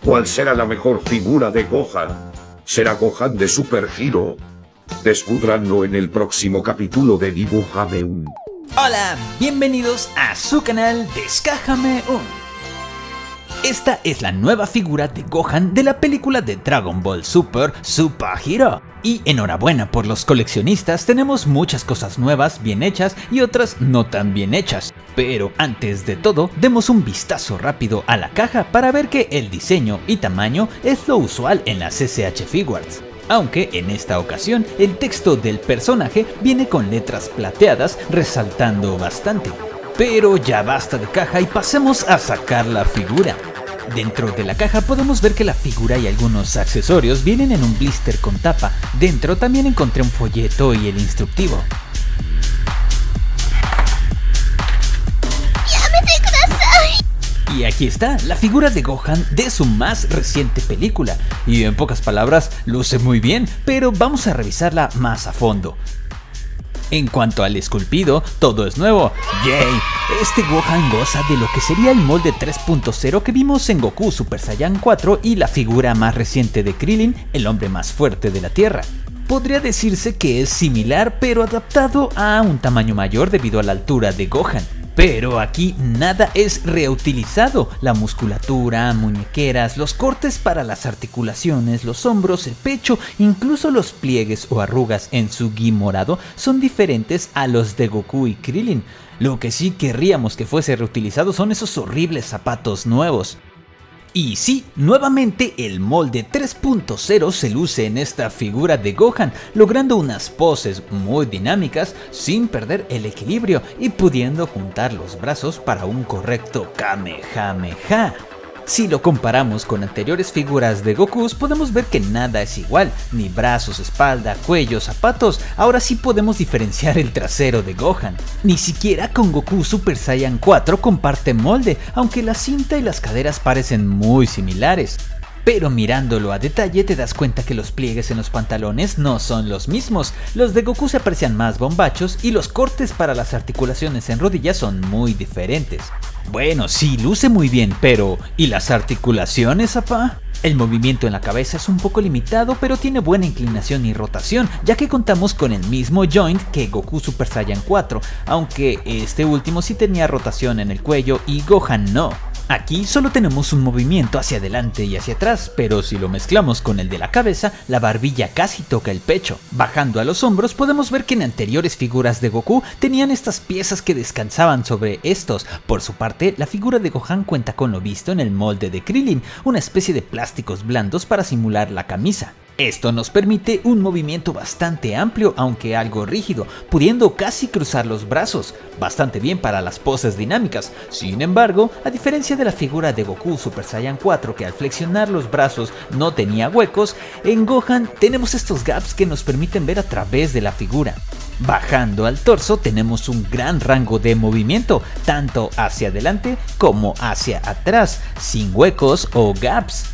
¿Cuál será la mejor figura de Gohan? ¿Será Gohan de Super Hero? Descubranlo en el próximo capítulo de Dibújame un. Hola, bienvenidos a su canal Descájame un. Esta es la nueva figura de Gohan de la película de Dragon Ball Super Hero. Y enhorabuena por los coleccionistas, tenemos muchas cosas nuevas, bien hechas y otras no tan bien hechas. Pero antes de todo, demos un vistazo rápido a la caja para ver que el diseño y tamaño es lo usual en las SH Figuarts. Aunque en esta ocasión el texto del personaje viene con letras plateadas resaltando bastante. Pero ya basta de caja y pasemos a sacar la figura. Dentro de la caja podemos ver que la figura y algunos accesorios vienen en un blister con tapa. Dentro también encontré un folleto y el instructivo. Y aquí está, la figura de Gohan de su más reciente película. Y en pocas palabras, luce muy bien, pero vamos a revisarla más a fondo. En cuanto al esculpido, todo es nuevo. ¡Yay! Este Gohan goza de lo que sería el molde 3.0 que vimos en Goku Super Saiyan 4 y la figura más reciente de Krillin, el hombre más fuerte de la Tierra. Podría decirse que es similar, pero adaptado a un tamaño mayor debido a la altura de Gohan. Pero aquí nada es reutilizado, la musculatura, muñequeras, los cortes para las articulaciones, los hombros, el pecho, incluso los pliegues o arrugas en su gi morado son diferentes a los de Goku y Krillin. Lo que sí querríamos que fuese reutilizado son esos horribles zapatos nuevos. Y sí, nuevamente el molde 3.0 se luce en esta figura de Gohan, logrando unas poses muy dinámicas sin perder el equilibrio y pudiendo juntar los brazos para un correcto Kamehameha. Si lo comparamos con anteriores figuras de Goku, podemos ver que nada es igual, ni brazos, espalda, cuello, zapatos. Ahora sí podemos diferenciar el trasero de Gohan. Ni siquiera con Goku Super Saiyan 4 comparte molde, aunque la cinta y las caderas parecen muy similares. Pero mirándolo a detalle te das cuenta que los pliegues en los pantalones no son los mismos. Los de Goku se aprecian más bombachos y los cortes para las articulaciones en rodillas son muy diferentes. Bueno, sí, luce muy bien, pero ¿y las articulaciones, apá? El movimiento en la cabeza es un poco limitado, pero tiene buena inclinación y rotación, ya que contamos con el mismo joint que Goku Super Saiyan 4, aunque este último sí tenía rotación en el cuello y Gohan no. Aquí solo tenemos un movimiento hacia adelante y hacia atrás, pero si lo mezclamos con el de la cabeza, la barbilla casi toca el pecho. Bajando a los hombros podemos ver que en anteriores figuras de Goku tenían estas piezas que descansaban sobre estos. Por su parte, la figura de Gohan cuenta con lo visto en el molde de Krillin, una especie de plásticos blandos para simular la camisa. Esto nos permite un movimiento bastante amplio, aunque algo rígido, pudiendo casi cruzar los brazos, bastante bien para las poses dinámicas. Sin embargo, a diferencia de la figura de Goku Super Saiyan 4 que al flexionar los brazos no tenía huecos, en Gohan tenemos estos gaps que nos permiten ver a través de la figura. Bajando al torso tenemos un gran rango de movimiento, tanto hacia adelante como hacia atrás, sin huecos o gaps.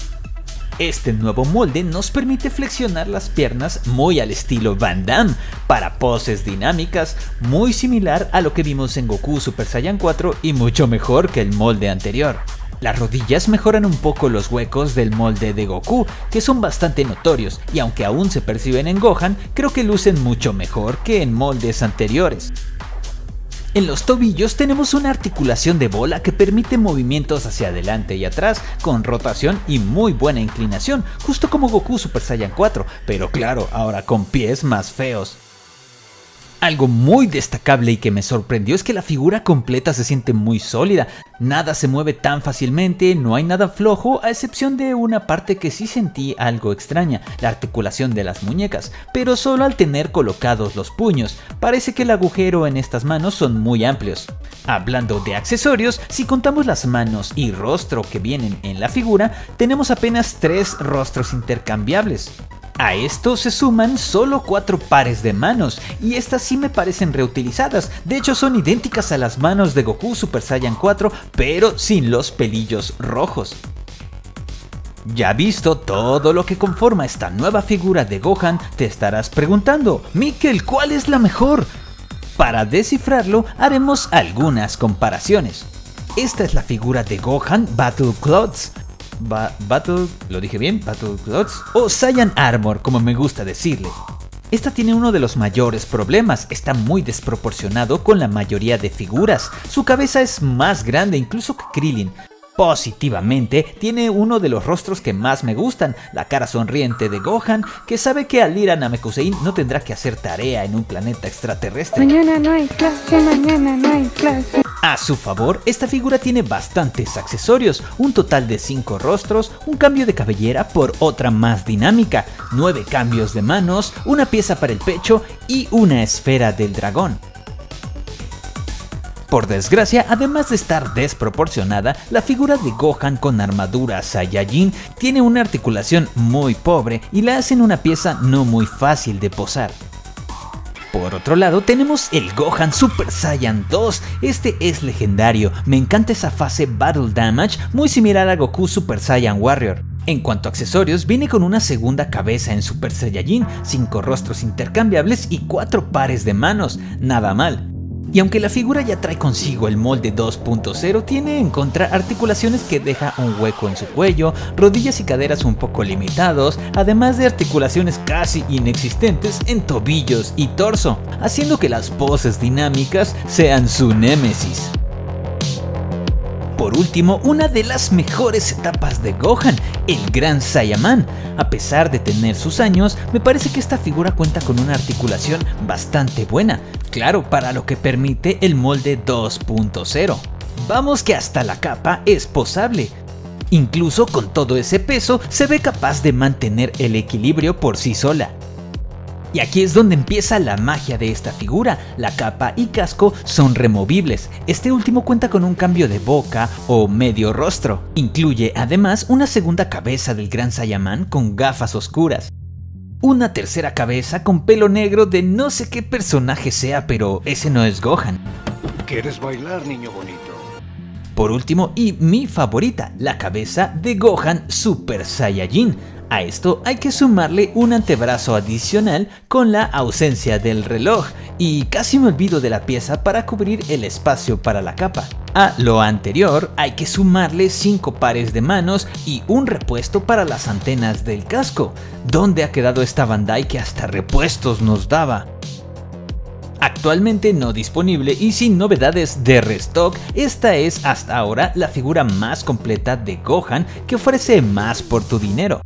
Este nuevo molde nos permite flexionar las piernas muy al estilo Van Damme, para poses dinámicas, muy similar a lo que vimos en Goku Super Saiyan 4 y mucho mejor que el molde anterior. Las rodillas mejoran un poco los huecos del molde de Goku, que son bastante notorios, y aunque aún se perciben en Gohan, creo que lucen mucho mejor que en moldes anteriores. En los tobillos tenemos una articulación de bola que permite movimientos hacia adelante y atrás con rotación y muy buena inclinación, justo como Goku Super Saiyan 4, pero claro, ahora con pies más feos. Algo muy destacable y que me sorprendió es que la figura completa se siente muy sólida, nada se mueve tan fácilmente, no hay nada flojo a excepción de una parte que sí sentí algo extraña, la articulación de las muñecas, pero solo al tener colocados los puños, parece que el agujero en estas manos son muy amplios. Hablando de accesorios, si contamos las manos y rostro que vienen en la figura, tenemos apenas 3 rostros intercambiables. A esto se suman solo 4 pares de manos, y estas sí me parecen reutilizadas, de hecho son idénticas a las manos de Goku Super Saiyan 4, pero sin los pelillos rojos. Ya visto todo lo que conforma esta nueva figura de Gohan, te estarás preguntando, Mikel, ¿cuál es la mejor? Para descifrarlo, haremos algunas comparaciones. Esta es la figura de Gohan Battle Clothes. Battle, ¿lo dije bien? Battle Clothes o Saiyan Armor, como me gusta decirle. Esta tiene uno de los mayores problemas, está muy desproporcionado con la mayoría de figuras. Su cabeza es más grande incluso que Krillin. Positivamente, tiene uno de los rostros que más me gustan, la cara sonriente de Gohan, que sabe que al ir a Namekusein no tendrá que hacer tarea en un planeta extraterrestre. Mañana no hay clase, mañana no hay clase. A su favor, esta figura tiene bastantes accesorios, un total de 5 rostros, un cambio de cabellera por otra más dinámica, 9 cambios de manos, una pieza para el pecho y una esfera del dragón. Por desgracia, además de estar desproporcionada, la figura de Gohan con armadura Saiyajin tiene una articulación muy pobre y la hacen una pieza no muy fácil de posar. Por otro lado, tenemos el Gohan Super Saiyan 2, este es legendario, me encanta esa fase Battle Damage muy similar a Goku Super Saiyan Warrior. En cuanto a accesorios, viene con una segunda cabeza en Super Saiyajin, 5 rostros intercambiables y 4 pares de manos, nada mal. Y aunque la figura ya trae consigo el molde 2.0, tiene en contra articulaciones que deja un hueco en su cuello, rodillas y caderas un poco limitados, además de articulaciones casi inexistentes en tobillos y torso, haciendo que las poses dinámicas sean su némesis. Por último, una de las mejores etapas de Gohan, el Gran Saiyaman. A pesar de tener sus años, me parece que esta figura cuenta con una articulación bastante buena, claro, para lo que permite el molde 2.0. Vamos que hasta la capa es posable. Incluso con todo ese peso, se ve capaz de mantener el equilibrio por sí sola. Y aquí es donde empieza la magia de esta figura, la capa y casco son removibles, este último cuenta con un cambio de boca o medio rostro, incluye además una segunda cabeza del Gran Saiyaman con gafas oscuras, una tercera cabeza con pelo negro de no sé qué personaje sea, pero ese no es Gohan. ¿Quieres bailar, niño bonito? Por último, y mi favorita, la cabeza de Gohan Super Saiyajin. A esto hay que sumarle un antebrazo adicional con la ausencia del reloj y casi me olvido de la pieza para cubrir el espacio para la capa. A lo anterior hay que sumarle 5 pares de manos y un repuesto para las antenas del casco. ¿Dónde ha quedado esta Bandai que hasta repuestos nos daba? Actualmente no disponible y sin novedades de restock, esta es hasta ahora la figura más completa de Gohan que ofrece más por tu dinero.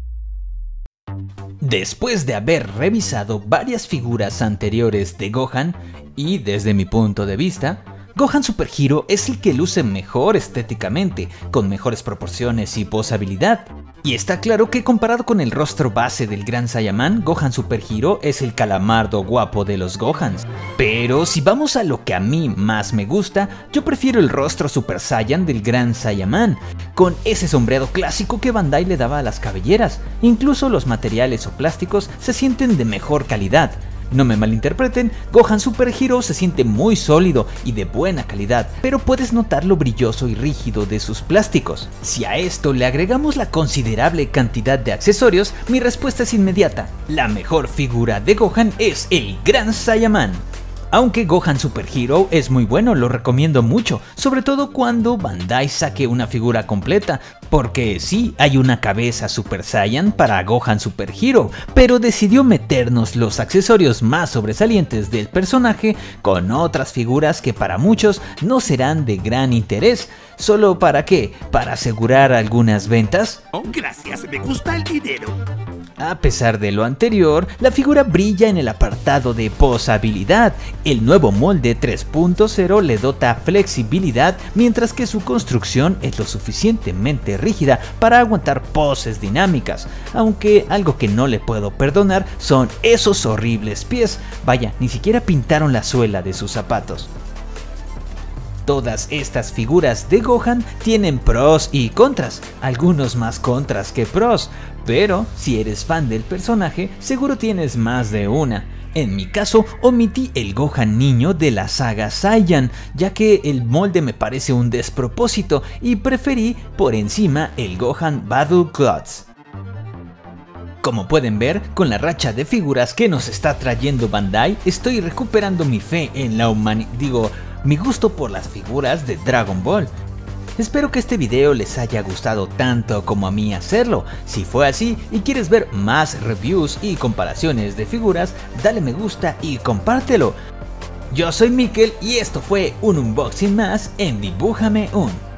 Después de haber revisado varias figuras anteriores de Gohan, y desde mi punto de vista, Gohan Super Hero es el que luce mejor estéticamente, con mejores proporciones y posabilidad. Y está claro que comparado con el rostro base del Gran Saiyaman, Gohan Super Hero es el calamardo guapo de los Gohans. Pero si vamos a lo que a mí más me gusta, yo prefiero el rostro Super Saiyan del Gran Saiyaman, con ese sombreado clásico que Bandai le daba a las cabelleras. Incluso los materiales o plásticos se sienten de mejor calidad. No me malinterpreten, Gohan Super Hero se siente muy sólido y de buena calidad, pero puedes notar lo brilloso y rígido de sus plásticos. Si a esto le agregamos la considerable cantidad de accesorios, mi respuesta es inmediata. La mejor figura de Gohan es el Gran Saiyaman. Aunque Gohan Super Hero es muy bueno, lo recomiendo mucho, sobre todo cuando Bandai saque una figura completa, porque sí, hay una cabeza Super Saiyan para Gohan Super Hero, pero decidió meternos los accesorios más sobresalientes del personaje con otras figuras que para muchos no serán de gran interés. ¿Solo para qué? ¿Para asegurar algunas ventas? Oh, gracias, me gusta el dinero. A pesar de lo anterior, la figura brilla en el apartado de posabilidad. El nuevo molde 3.0 le dota flexibilidad, mientras que su construcción es lo suficientemente rígida para aguantar poses dinámicas, aunque algo que no le puedo perdonar son esos horribles pies. Vaya, ni siquiera pintaron la suela de sus zapatos. Todas estas figuras de Gohan tienen pros y contras, algunos más contras que pros, pero si eres fan del personaje seguro tienes más de una. En mi caso omití el Gohan niño de la saga Saiyan, ya que el molde me parece un despropósito y preferí por encima el Gohan Battle Clothes. Como pueden ver, con la racha de figuras que nos está trayendo Bandai, estoy recuperando mi fe en la humanidad, mi gusto por las figuras de Dragon Ball. Espero que este video les haya gustado tanto como a mí hacerlo. Si fue así y quieres ver más reviews y comparaciones de figuras, dale me gusta y compártelo. Yo soy Mikel y esto fue un unboxing más en Dibújame Un.